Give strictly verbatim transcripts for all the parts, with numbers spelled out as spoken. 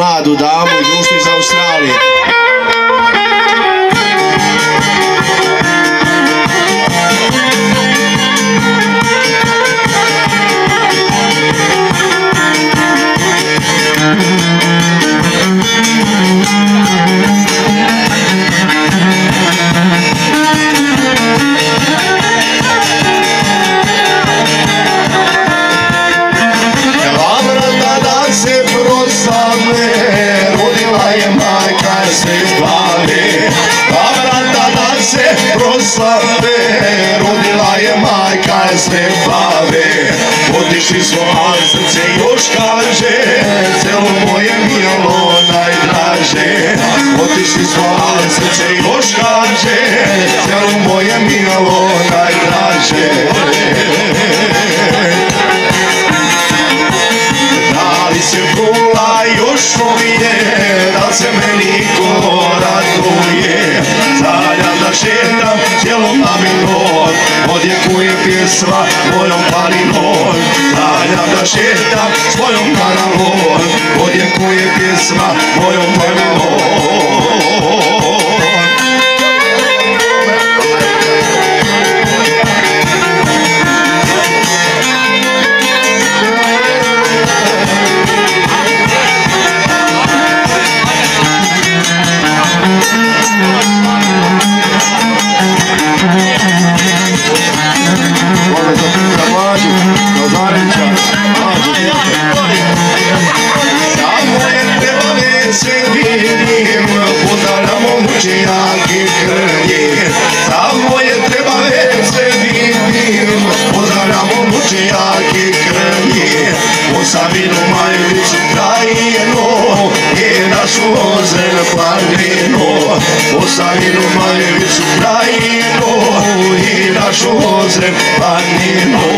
mladu damu i društvo iz Australije. Rodila je majka Stefane, a vrata da se proslave, rodila je majka Stefane. Otišli smo, a srce još kaže, celo moje milo najdraže. Otišli smo, a srce još kaže, celo moje milo najdraže. Da li se prula još uvije, da se meni ko raduje? Sanjam da šetam cijelom planinom, odjekuje pjesma mojom planinom. Sanjam da šetam svojom kanavom, odjekuje pjesma mojom planinom. Samo je trebale se vidim, pozdravljamo mučijake krnje. Samo je trebale se vidim, pozdravljamo mučijake krnje. U Savinu Majevicu krajino, je našu ozren planino. U Savinu Majevicu krajino, je našu ozren planino.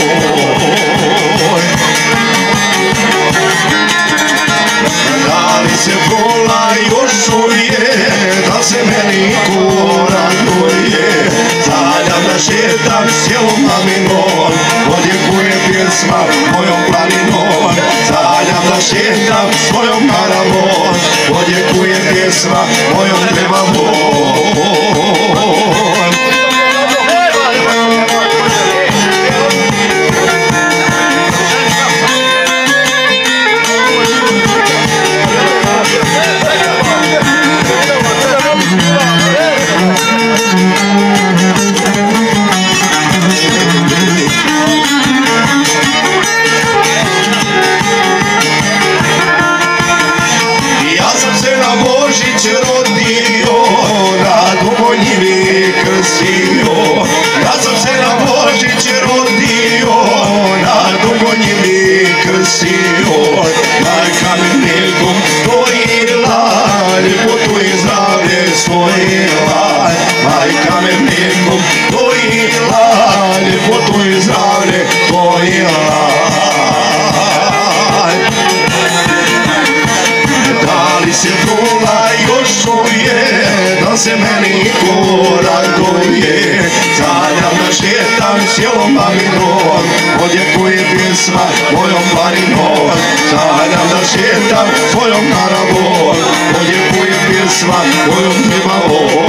Da li se vola još uvije, da se meni ko raduje? Sanjam da šetam cijelom planinom, odjekuje pjesma mojom planinom. Sanjam da šetam svojom karavom, odjekuje pjesma mojom trebavom. Rodio, na Dumonjivi krsio. Ja sam se na Božić rodio, na Dumonjivi krsio. Majka mi mlijekom dojila, ljepotu i zdravlje svojila. Majka me mlijekom dojila, ljepotu i zdravlje svojila. Da li se trula još uvije, da se meni ko raduje? Sanjam da šetam cijelom planinom, odjekuje pjesma mojom planinom. Sanjam da šetam svojom karavom, odjekuje pjesma mojom trebavom.